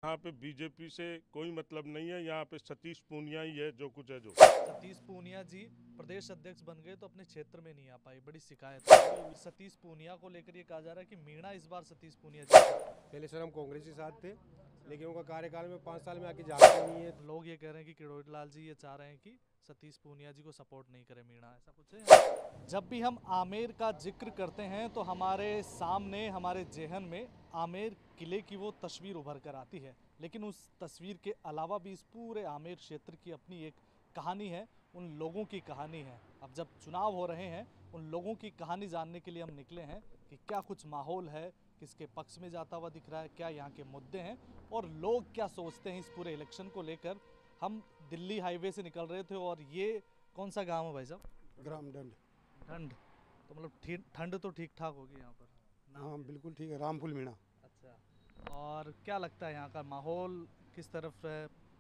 यहाँ पे बीजेपी से कोई मतलब नहीं है, यहाँ पे सतीश पूनिया ही है जो कुछ है जो। सतीश पूनिया जी प्रदेश अध्यक्ष बन गए तो अपने क्षेत्र में नहीं आ पाई, बड़ी शिकायत है सतीश पूनिया को लेकर। ये कहा जा रहा है कि मीणा इस बार सतीश पूनिया जी पहले सर हम कांग्रेस के साथ थे, लेकिन उनका कार्यकाल में 5 साल में आके जानते नहीं है। लोग ये कह रहे हैं कि किरोड़ी लाल जी ये चाह रहे हैं कि सतीश पूनिया जी को सपोर्ट नहीं करे मीणा, ऐसा कुछ है। जब भी हम आमेर का जिक्र करते हैं तो हमारे सामने, हमारे जेहन में आमेर किले की वो तस्वीर उभर कर आती है, लेकिन उस तस्वीर के अलावा भी इस पूरे आमेर क्षेत्र की अपनी एक कहानी है, उन लोगों की कहानी है। अब जब चुनाव हो रहे हैं, उन लोगों की कहानी जानने के लिए हम निकले हैं कि क्या कुछ माहौल है, किसके पक्ष में जाता हुआ दिख रहा है, क्या यहाँ के मुद्दे हैं और लोग क्या सोचते हैं इस पूरे इलेक्शन को लेकर। हम दिल्ली हाईवे से निकल रहे थे और ये कौन सा गांव है भाई साहब? ग्राम दंड। ठंड, तो मतलब ठंड तो ठीक ठाक होगी यहाँ पर। हाँ बिल्कुल ठीक है, रामफुल मीणा। अच्छा, और क्या लगता है यहाँ का माहौल किस तरफ है?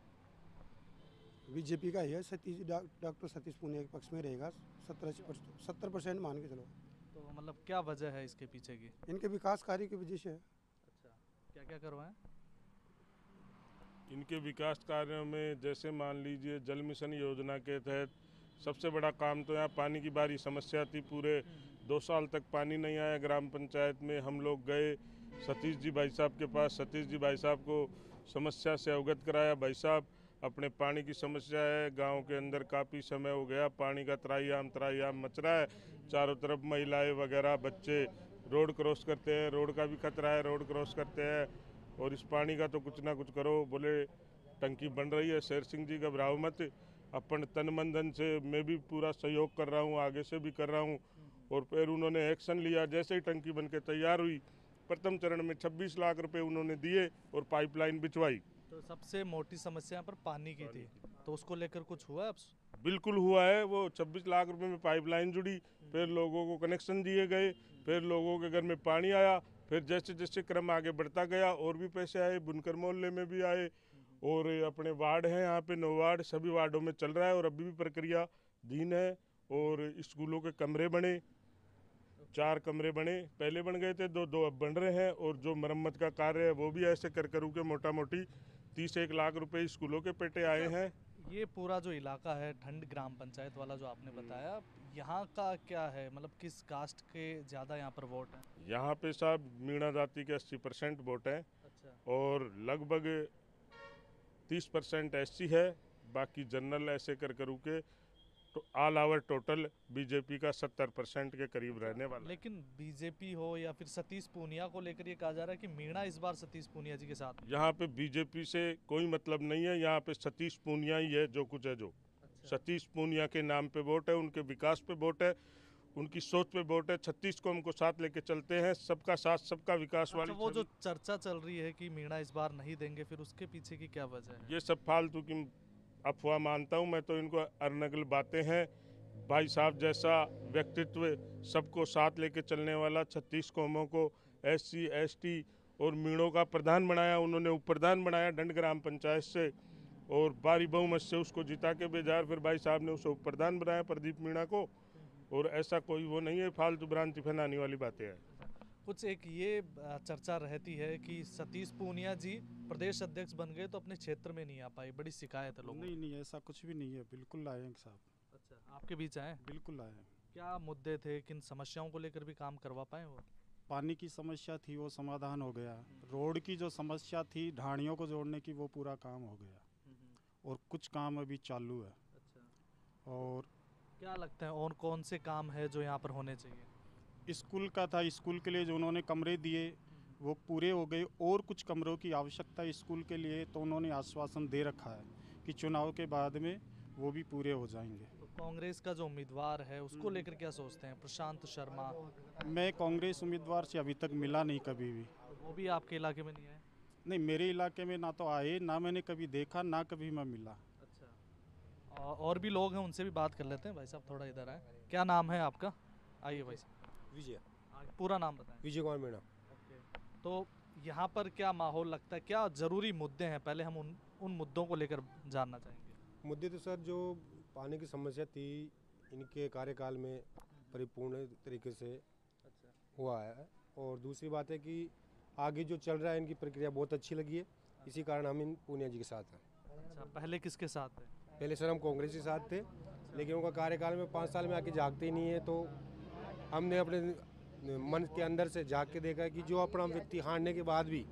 बीजेपी का ही है, डॉक्टर सतीश पूनिया के पक्ष में रहेगा। 70% मान के चलो। तो मतलब क्या वजह है इसके पीछे की? इनके विकास कार्य की वजह से है। अच्छा, क्या क्या करवाएं? इनके विकास कार्यों में जैसे मान लीजिए जल मिशन योजना के तहत सबसे बड़ा काम तो यहाँ पानी की भारी समस्या थी। पूरे 2 साल तक पानी नहीं आया ग्राम पंचायत में। हम लोग गए सतीश जी भाई साहब के पास, सतीश जी भाई साहब को समस्या से अवगत कराया। भाई साहब अपने पानी की समस्या है, गांव के अंदर काफ़ी समय हो गया, पानी का त्राहीमाम मच रहा है। चारों तरफ महिलाएं वगैरह बच्चे रोड क्रॉस करते हैं, रोड का भी खतरा है, रोड क्रॉस करते हैं और इस पानी का तो कुछ ना कुछ करो। बोले टंकी बन रही है, शेर सिंह जी घबराओ मत, अपन तन मन धन से मैं भी पूरा सहयोग कर रहा हूँ, आगे से भी कर रहा हूँ। और फिर उन्होंने एक्शन लिया। जैसे ही टंकी बन के तैयार हुई, प्रथम चरण में 26 लाख रुपए उन्होंने दिए और पाइपलाइन बिछवाई। तो सबसे मोटी समस्या यहाँ पर पानी की थी, तो उसको लेकर कुछ हुआ अब? बिल्कुल हुआ है। वो 26 लाख रुपए में पाइपलाइन जुड़ी, फिर लोगों को कनेक्शन दिए गए, फिर लोगों के घर में पानी आया। फिर जैसे जैसे क्रम आगे बढ़ता गया और भी पैसे आए, बुनकर मोहल्ले में भी आए और अपने वार्ड हैं यहाँ पे 9 वार्ड, सभी वार्डों में चल रहा है और अभी भी प्रक्रिया धीन है। और स्कूलों के कमरे बने, 4 कमरे बने, पहले बन गए थे 2 अब बन रहे हैं। और जो मरम्मत का कार्य है वो भी ऐसे कर करू के मोटा मोटी 31 लाख रुपए स्कूलों के पेटे आए हैं। ये पूरा जो इलाका है ठंड ग्राम पंचायत वाला जो आपने बताया, यहाँ का क्या है, मतलब किस कास्ट के ज़्यादा यहाँ पर वोट हैं? यहाँ पे साहब मीणा जाति के 80% वोट हैं अच्छा, और लगभग 30% SC है। बाकी जनरल ऐसे कर करू के तो ऑल आवर टोटल बीजेपी का 70% के करीब रहने वाला। लेकिन बीजेपी हो या फिर सतीश पूनिया को लेकर ये कहा जा रहा है कि मीणा इस बार सतीश पूनिया जी के साथ में। यहाँ पे बीजेपी से कोई मतलब नहीं है, यहाँ पे सतीश पूनिया ही है जो कुछ है जो। अच्छा, सतीश पूनिया के नाम पे वोट है, उनके विकास पे वोट है, उनकी सोच पे वोट है। 36 को हमको साथ लेके चलते हैं, सबका साथ सबका विकास अच्छा, वाली वो जो छवि। चर्चा चल रही है कि मीणा इस बार नहीं देंगे, फिर उसके पीछे की क्या वजह है? ये सब फालतू की अफवाह मानता हूँ मैं तो, इनको अरनगल बातें हैं। भाई साहब जैसा व्यक्तित्व, सबको साथ लेके चलने वाला, 36 कौमों को SC ST और मीणों का प्रधान बनाया, उन्होंने उप प्रधान बनाया डंड ग्राम पंचायत से और भारी बहुमत से उसको जिता के बेजार फिर भाई साहब ने उसे उप प्रधान बनाया प्रदीप मीणा को। और ऐसा कोई वो नहीं है, फालतू भ्रांति फैलाने वाली बातें हैं। कुछ एक ये चर्चा रहती है कि सतीश पूनिया जी प्रदेश अध्यक्ष बन गए तो अपने क्षेत्र में नहीं आ पाई, बड़ी शिकायत है लोगों नहीं नहीं, ऐसा कुछ भी नहीं है, बिल्कुल लाए हैं साहब। की। अच्छा, आपके बीच आए? बिल्कुल लाए हैं। क्या मुद्दे थे, किन समस्याओं को लेकर भी काम करवा पाए वो? पानी की समस्या थी, वो समाधान हो गया। रोड की जो समस्या थी, ढाणियों को जोड़ने की, वो पूरा काम हो गया। और कुछ काम अभी चालू है। अच्छा, और क्या लगता है और कौन से काम है जो यहाँ पर होने चाहिए? स्कूल का था, स्कूल के लिए जो उन्होंने कमरे दिए वो पूरे हो गए, और कुछ कमरों की आवश्यकता है स्कूल के लिए, तो उन्होंने आश्वासन दे रखा है कि चुनाव के बाद में वो भी पूरे हो जाएंगे। तो कांग्रेस का जो उम्मीदवार है उसको लेकर क्या सोचते हैं, प्रशांत शर्मा? मैं कांग्रेस उम्मीदवार से अभी तक मिला नहीं कभी भी। तो वो भी आपके इलाके में नहीं आए? नहीं, मेरे इलाके में ना तो आए, ना मैंने कभी देखा, ना कभी मैं मिला। अच्छा, और भी लोग हैं, उनसे भी बात कर लेते हैं। भाई साहब थोड़ा इधर आए, क्या नाम है आपका? आइए भाई साहब, विजय पूरा नाम बताएं। विजय कुमार मीणा। ओके, तो यहाँ पर क्या माहौल लगता है, क्या ज़रूरी मुद्दे हैं, पहले हम उन मुद्दों को लेकर जानना चाहेंगे। मुद्दे तो सर जो पानी की समस्या थी, इनके कार्यकाल में परिपूर्ण तरीके से अच्छा, हुआ है। और दूसरी बात है कि आगे जो चल रहा है इनकी प्रक्रिया बहुत अच्छी लगी है। इसी कारण हम इन पूनिया जी के साथ हैं। अच्छा, पहले किसके साथ थे? पहले सर हम कांग्रेस के साथ थे, लेकिन उनका कार्यकाल में 5 साल में आके जागते ही नहीं है, तो हमने अपने मन के अंदर से जाग के देखा कि जो अपना व्यक्ति हारने के बाद भी,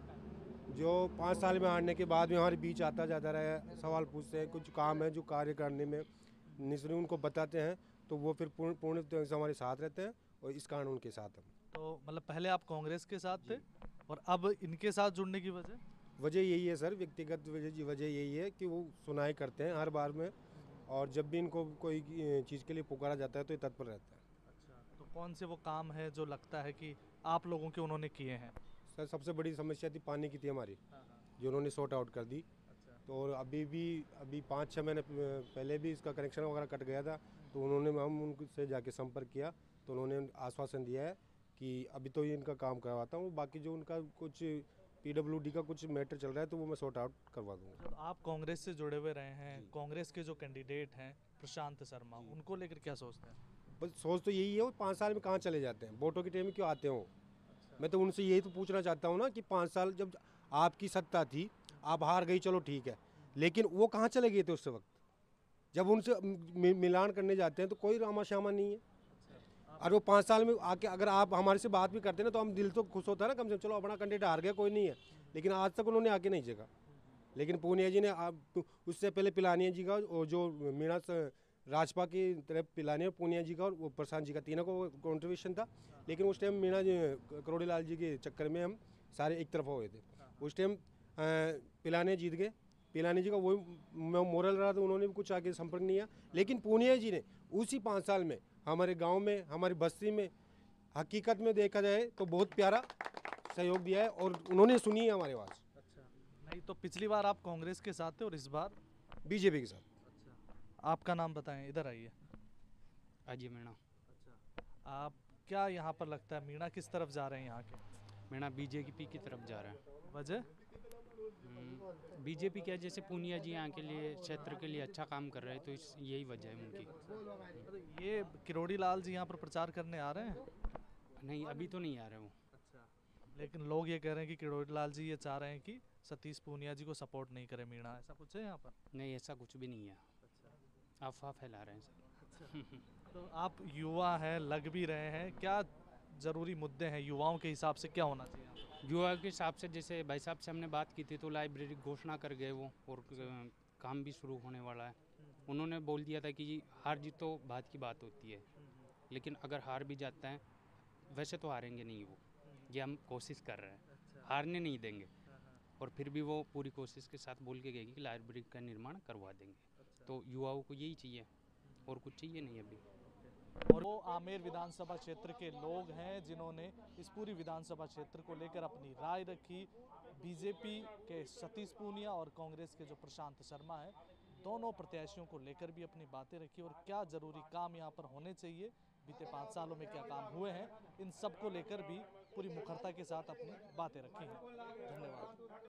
जो 5 साल में हारने के बाद भी हमारे बीच आता जाता रहा है, सवाल पूछते हैं, कुछ काम है जो कार्य करने में निश्चित उनको बताते हैं, तो वो फिर पूर्ण से हमारे साथ रहते हैं और इस कारण उनके साथ हम। तो मतलब पहले आप कांग्रेस के साथ थे और अब इनके साथ जुड़ने की वजह यही है सर, व्यक्तिगत वजह यही है कि वो सुनाई करते हैं हर बार में, और जब भी इनको कोई चीज़ के लिए पुकारा जाता है तो ये तत्पर रहता है। अच्छा, तो कौन से वो काम है जो लगता है कि आप लोगों के उन्होंने किए हैं? सर सबसे बड़ी समस्या थी पानी की, थी हमारी, जो उन्होंने सॉर्ट आउट कर दी। तो और अभी 5-6 महीने पहले भी इसका कनेक्शन वगैरह कट गया था, तो हम उनसे जाके संपर्क किया, तो उन्होंने आश्वासन दिया है कि अभी तो ये इनका काम करवाता हूँ, बाकी जो उनका कुछ PWD का कुछ मैटर चल रहा है तो वो मैं सॉर्ट आउट करवा दूँगा। जब आप कांग्रेस से जुड़े हुए रहे हैं, कांग्रेस के जो कैंडिडेट हैं प्रशांत शर्मा, उनको लेकर क्या सोचते हैं? बस सोच तो यही है, वो 5 साल में कहाँ चले जाते हैं, वोटों के टाइम में क्यों आते हो? मैं तो उनसे यही तो पूछना चाहता हूँ ना कि 5 साल जब आपकी सत्ता थी, आप हार गई, चलो ठीक है, लेकिन वो कहाँ चले गए थे उस वक्त? जब उनसे मिलान करने जाते हैं तो कोई रामा श्यामा नहीं है। और वो 5 साल में आके अगर आप हमारे से बात भी करते ना तो हम दिल तो खुश होता है ना, कम से कम चलो अपना कैंडिडेट हार गया, कोई नहीं है, लेकिन आज तक उन्होंने आके नहीं जगा। लेकिन पूनिया जी ने उससे पहले पिलानिया जी का और जो मीणा राजपा की तरफ पिलानिया, पूनिया जी का और वो प्रशांत जी का, तीनों को कॉन्ट्रीब्यूशन था, लेकिन उस टाइम मीणा जी करोड़ी लाल जी के चक्कर में हम सारे एक तरफ हो गए थे। उस टाइम पिलानिया जीत गए, पिलानी जी का वही मोरल रहा, तो उन्होंने भी कुछ आगे संपर्क नहीं किया, लेकिन पूनिया जी ने उसी 5 साल में हमारे गांव में, हमारी बस्ती में, हकीकत में देखा जाए तो बहुत प्यारा सहयोग दिया है और उन्होंने सुनी है हमारी आवाज़। अच्छा, नहीं तो पिछली बार आप कांग्रेस के साथ थे और इस बार BJP के साथ। अच्छा, आपका नाम बताएं, इधर आइए। अजय मीणा। अच्छा, आप क्या यहाँ पर लगता है मीणा किस तरफ जा रहे हैं यहाँ के? मीणा बीजेपी की तरफ जा रहा है। वजह? बीजेपी क्या, जैसे पूनिया जी यहाँ के लिए, क्षेत्र के लिए अच्छा काम कर रहे हैं, तो यही वजह है उनकी। तो ये किरोड़ी लाल जी यहाँ पर प्रचार करने आ रहे हैं? नहीं, अभी तो नहीं आ रहे वो। अच्छा, लेकिन लोग ये कह रहे हैं कि किरोड़ी लाल जी ये चाह रहे हैं कि सतीश पूनिया जी को सपोर्ट नहीं करे मीणा, ऐसा कुछ है यहाँ पर? नहीं, ऐसा कुछ भी नहीं है, अच्छा, अफवाह फैला रहे हैं सर। तो आप युवा हैं, लग भी रहे हैं, क्या ज़रूरी मुद्दे हैं युवाओं के हिसाब से, क्या होना चाहिए? युवा के हिसाब से, जैसे भाई साहब से हमने बात की थी तो लाइब्रेरी घोषणा कर गए वो, और काम भी शुरू होने वाला है। उन्होंने बोल दिया था कि हार जीत तो बात की बात होती है, लेकिन अगर हार भी जाता है, वैसे तो हारेंगे नहीं वो, ये हम कोशिश कर रहे हैं, हारने नहीं देंगे। और फिर भी वो पूरी कोशिश के साथ बोल के गए कि लाइब्रेरी का निर्माण करवा देंगे। तो युवाओं को यही चाहिए, और कुछ चाहिए नहीं अभी। और वो आमेर विधानसभा क्षेत्र के लोग हैं जिन्होंने इस पूरी विधानसभा क्षेत्र को लेकर अपनी राय रखी। बीजेपी के सतीश पूनिया और कांग्रेस के जो प्रशांत शर्मा है, दोनों प्रत्याशियों को लेकर भी अपनी बातें रखी और क्या ज़रूरी काम यहाँ पर होने चाहिए, बीते 5 सालों में क्या काम हुए हैं, इन सब को लेकर भी पूरी मुखरता के साथ अपनी बातें रखी हैं। धन्यवाद।